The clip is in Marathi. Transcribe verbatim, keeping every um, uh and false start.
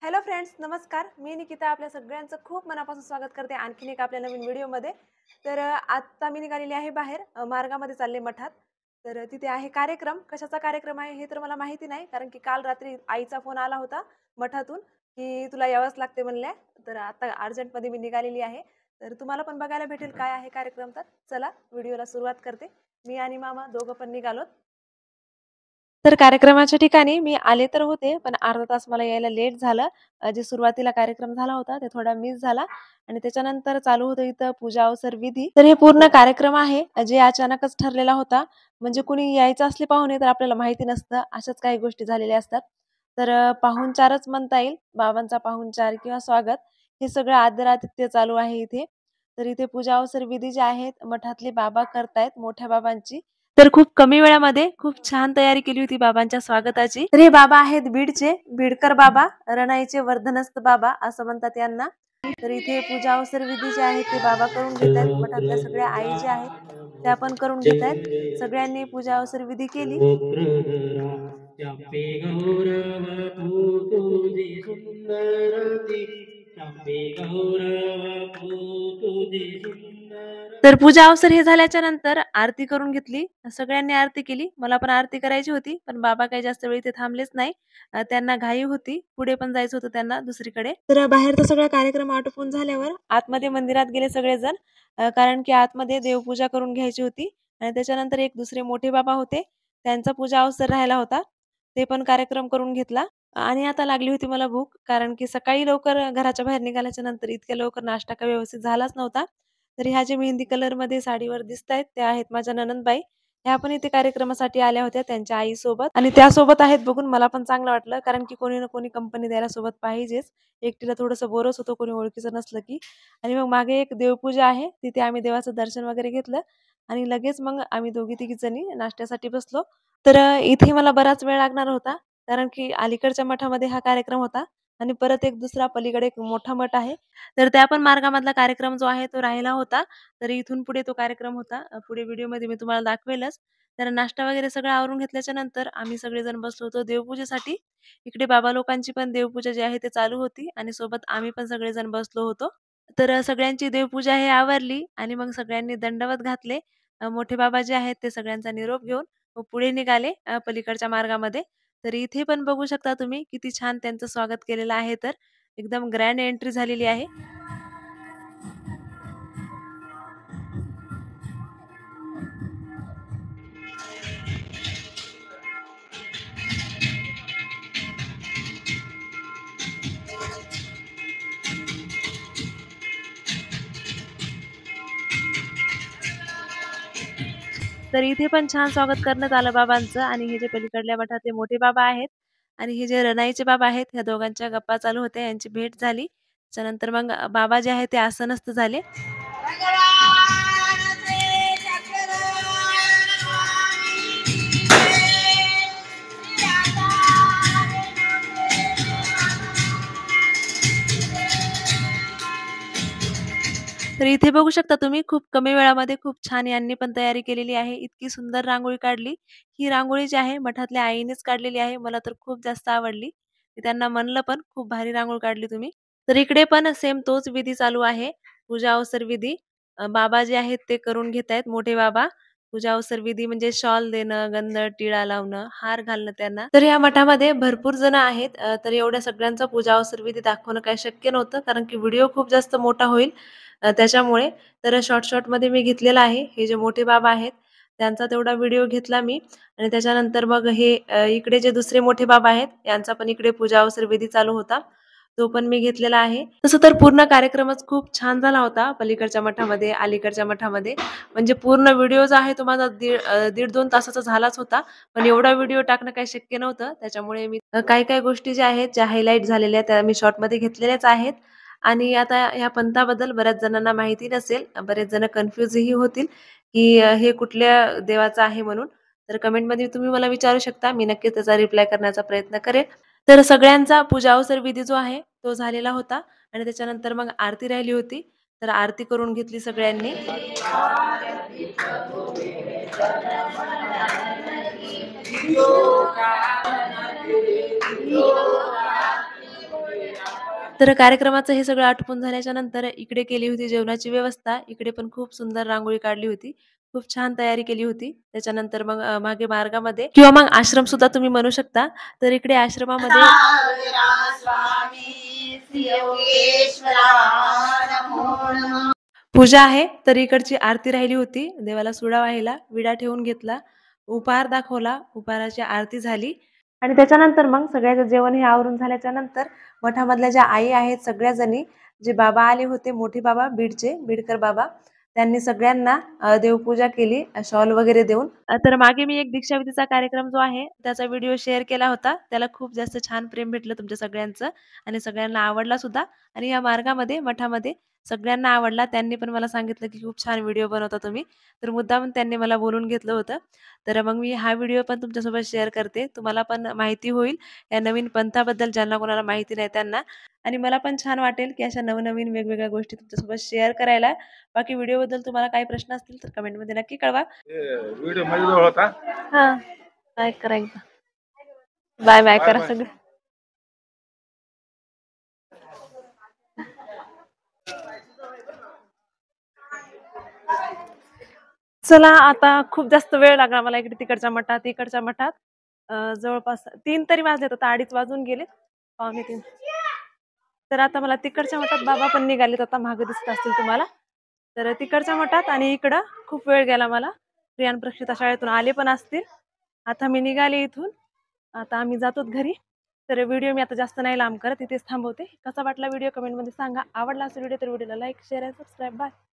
हॅलो फ्रेंड्स, नमस्कार. मी निकिता आपल्या सगळ्यांचं खूप मनापासून स्वागत करते आणखीन एक आपल्या नवीन व्हिडिओमध्ये. तर अ, आता मी निघालेली आहे बाहेर, अ, मार्गामध्ये चालले मठात. तर अ, तिथे आहे कार्यक्रम. कशाचा कार्यक्रम आहे हे तर मला माहिती नाही, कारण की काल रात्री आईचा फोन आला होता मठातून, की तुला यावंच लागते म्हणल्या. तर आता अर्जंटमध्ये मी निघालेली आहे. तर तुम्हाला पण बघायला भेटेल काय आहे कार्यक्रम. तर चला व्हिडिओला सुरुवात करते. मी आणि मामा दोघं पण निघालोत. तर कार्यक्रमाच्या ठिकाणी मी आले तर होते, पण अर्धा तास मला यायला लेट झालं. अ, जे सुरुवातीला कार्यक्रम झाला होता, ते थोडा मिस झाला आणि त्याच्यानंतर चालू होतं इथं पूजा अवसर विधी. तर हे पूर्ण कार्यक्रम आहे, अ, जे अचानकच ठरलेला होता. म्हणजे कुणी यायचं असले पाहुणे तर आपल्याला माहिती नसतं, अशाच काही गोष्टी झालेल्या असतात. तर अ, पाहुणचारच म्हणता येईल, बाबांचा पाहुणचार किंवा स्वागत हे सगळं आदरातिथ्य चालू आहे इथे. तर इथे पूजा अवसर विधी जे आहेत, मठातले बाबा करतायत, मोठ्या बाबांची. तर खूप कमी वेळामध्ये खूप छान तयारी केली होती बाबांच्या स्वागताची. तर हे बाबा आहेत बीडचे, बीडकर बाबा, रणाईचे वर्धनस्थ बाबा असं म्हणतात यांना. तर इथे पूजा अवसर विधी जे आहे ते बाबा करून घेत आहेत. मठातल्या सगळ्या आई ज्या आहेत त्या पण करून घेत आहेत. सगळ्यांनी पूजा अवसर विधी केली. तर पूजा अवसर हे झाल्याच्या नंतर आरती करून घेतली. सगळ्यांनी आरती केली. मला पण आरती करायची होती, पण बाबा काही जास्त वेळ इथे थांबलेच नाही. अ, त्यांना घाई होती. पुढे पण जायचं होतं त्यांना दुसरीकडे. तर बाहेरचा सगळा कार्यक्रम आटोपून झाल्यावर आतमध्ये मंदिरात गेले सगळेजण. अ, कारण की आतमध्ये देवपूजा करून घ्यायची होती आणि त्याच्यानंतर एक दुसरे मोठे बाबा होते. त्यांचा पूजा अवसर राहिला होता. ते पण कार्यक्रम करून घेतला आणि आता लागली होती मला भूक, कारण की सकाळी लवकर घराच्या बाहेर निघाल्याच्या नंतर इतक्या लवकर नाश्ता काही व्यवस्थित झालाच नव्हता. तर ह्या ज्या मेहंदी कलरमध्ये साडीवर दिसतायत त्या आहेत माझ्या नणंदबाई. ह्या पण इथे कार्यक्रमासाठी आल्या होत्या त्यांच्या आईसोबत आणि त्यासोबत आहेत बघून मला पण चांगलं वाटलं, कारण की कोणी ना कोणी कंपनी द्यायला सोबत पाहिजेच. एकटीला थोडंसं बोरच होतं कोणी ओळखीचं नसलं की. आणि मग मागे एक देवपूजा आहे, तिथे आम्ही देवाचं दर्शन वगैरे घेतलं आणि लगेच मग आम्ही दोघी तिघी जणी नाश्त्यासाठी बसलो. तर अ, इथे मला बराच वेळ लागणार होता, कारण की अलीकडच्या मठामध्ये हा कार्यक्रम होता आणि परत एक दुसरा पलीकडे एक मोठा मठ आहे. तर त्या पण मार्गामधला कार्यक्रम जो आहे तो राहिला होता. तर इथून पुढे तो कार्यक्रम होता. अ, पुढे व्हिडिओमध्ये मी तुम्हाला दाखवेलच. तर नाश्ता वगैरे सगळं आवरून घेतल्याच्या नंतर आम्ही सगळेजण बसलो होतो देवपूजेसाठी. इकडे बाबा लोकांची पण देवपूजा जी आहे ते चालू होती आणि सोबत आम्ही पण सगळेजण बसलो होतो. तर अ, सगळ्यांची देवपूजा हे आवरली आणि मग सगळ्यांनी दंडवत घातले. अ, मोठे बाबा जे आहेत ते सगळ्यांचा निरोप घेऊन मग पुढे निघाले अ, पलीकडच्या मार्गामध्ये. तर इथे पण बघू शकता तुम्ही किती छान त्यांचं स्वागत केलेलं आहे. तर एकदम ग्रँड एंट्री झालेली आहे. तर इथे पण छान स्वागत करण्यात आलं बाबांचं आणि हे जे पलीकडल्या मठातले मोठे बाबा आहेत आणि हे जे रनाईचे बाबा आहेत, ह्या दोघांच्या गप्पा चालू होत्या. यांची भेट झाली. त्याच्यानंतर मग बाबा जे आहेत ते आसनस्थ झाले. तर इथे बघू शकता तुम्ही खूप कमी वेळामध्ये खूप छान यांनी पण तयारी केलेली आहे. इतकी सुंदर रांगोळी काढली. ही रांगोळी जी आहे मठातल्या आईनेच काढलेली आहे. मला तर खूप जास्त आवडली. मी त्यांना म्हणलं पण, खूप भारी रांगोळी काढली तुम्ही. तर इकडे पण सेम तोच विधी चालू आहे. पूजा अवसर विधी. अ, बाबा जे आहेत ते करून घेतायत मोठे बाबा. पूजा अवसर विधी म्हणजे शॉल देणं, गंध, टिळा लावणं, हार घालणं त्यांना. तर या मठामध्ये भरपूर जण आहेत. अ, तर एवढ्या सगळ्यांचा पूजा अवसर विधी दाखवणं काही शक्य नव्हतं, कारण की व्हिडिओ खूप जास्त मोठा होईल. अ, त्याच्यामुळे तर शॉर्ट शॉर्टमध्ये मी घेतलेला आहे. हे जे मोठे बाबा आहेत त्यांचा तेवढा व्हिडिओ घेतला मी आणि त्याच्यानंतर मग हे अ, इकडे जे दुसरे मोठे बाबा आहेत यांचा पण इकडे पूजा अवसर विधी चालू होता. तो पण मी घेतलेला आहे. तसं तर पूर्ण कार्यक्रमच खूप छान झाला होता पलीकडच्या मठामध्ये, अलीकडच्या मठामध्ये. म्हणजे पूर्ण व्हिडिओ जो आहे तो माझा दीड अ, दीड दोन तासाचा झालाच होता. पण एवढा व्हिडिओ टाकणं काही शक्य नव्हतं. त्याच्यामुळे मी अ, काही-काही गोष्टी ज्या आहेत, ज्या हायलाइट झालेल्या त्या मी शॉर्टमध्ये घेतलेल्याच आहेत. आणि आता ह्या पंथाबद्दल बऱ्याच जणांना माहिती नसेल. बरेच जण कन्फ्यूजही होतील, की अ, हे कुठल्या देवाचं आहे म्हणून. तर कमेंटमध्ये तुम्ही मला विचारू शकता. मी नक्कीच त्याचा रिप्लाय करण्याचा प्रयत्न करेन. तर सगळ्यांचा पूजा अवसर विधी जो आहे तो झालेला होता आणि त्याच्यानंतर मग आरती राहिली होती. तर आरती करून घेतली सगळ्यांनी. तर कार्यक्रमाचं हे सगळं आटोपून झाल्याच्या नंतर इकडे केली होती जेवणाची व्यवस्था. इकडे पण खूप सुंदर रांगोळी काढली होती. खूप छान तयारी केली होती. त्याच्यानंतर मग अ, मागे मार्गामध्ये किंवा मग आश्रम सुद्धा तुम्ही म्हणू शकता. तर इकडे आश्रमामध्ये पूजा आहे. तर इकडची आरती राहिली होती. देवाला सुडा वाहिला, विडा ठेवून घेतला, उपहार दाखवला, उपहाराची आरती झाली आणि त्याच्यानंतर मग सगळ्याचं जेवण हे आवरून झाल्याच्या नंतर मठामधल्या ज्या आई आहेत सगळ्या जणी, जे बाबा आले होते, मोठे बाबा बीडचे, बीडकर बाबा, त्यांनी सगळ्यांना अ, देवपूजा केली शॉल वगैरे देऊन. अ, तर मागे मी एक दीक्षाविधीचा कार्यक्रम जो आहे त्याचा व्हिडिओ शेअर केला होता. त्याला खूप जास्त छान प्रेम भेटलं तुमच्या सगळ्यांचं आणि सगळ्यांना आवडला सुद्धा आणि या मार्गामध्ये, मठामध्ये सगळ्यांना आवडला. त्यांनी पण मला सांगितलं, की खूप छान व्हिडिओ बनवता तुम्ही. तर मुद्दामून त्यांनी मला बोलवून घेतलं होतं. तर मग मी हा व्हिडिओ पण तुमच्यासोबत शेअर करते. तुम्हाला पण माहिती होईल या नवीन पंथाबद्दल ज्यांना कोणाला माहिती नाही त्यांना आणि मला पण छान वाटेल, की अशा नवनवीन वेगवेगळ्या गोष्टी तुमच्यासोबत शेअर करायला. बाकी व्हिडिओबद्दल तुम्हाला काही प्रश्न असतील तर कमेंटमध्ये नक्की कळवा. व्हिडिओ मध्ये होता. हां. लाईक करा एकदा. बाय बाय करा सगळं. चला आता खूप जास्त वेळ लागला मला इकडे तिकडच्या मठात, इकडच्या मठात. अ, जवळपास तीन तरी वाजलेत आता अडीच वाजून गेलेत. पावणे तीन. तर आता मला तिकडच्या मठात बाबा पण निघालेत आता मागे दिसत असतील तुम्हाला. तर तिकडच्या मठात आणि इकडं खूप वेळ गेला मला. प्रिया आणि प्रक्षिता शाळेतून आले पण असतील. आता मी निघाले इथून. आता आम्ही जातो घरी. तर व्हिडिओ मी आता जास्त नाही लांब करत, इथेच थांबवते. कसा वाटला व्हिडिओ कमेंटमध्ये सांगा. आवडला असेल व्हिडिओ तर व्हिडिओला लाईक, शेअर आणि सबस्क्राईब. बाय.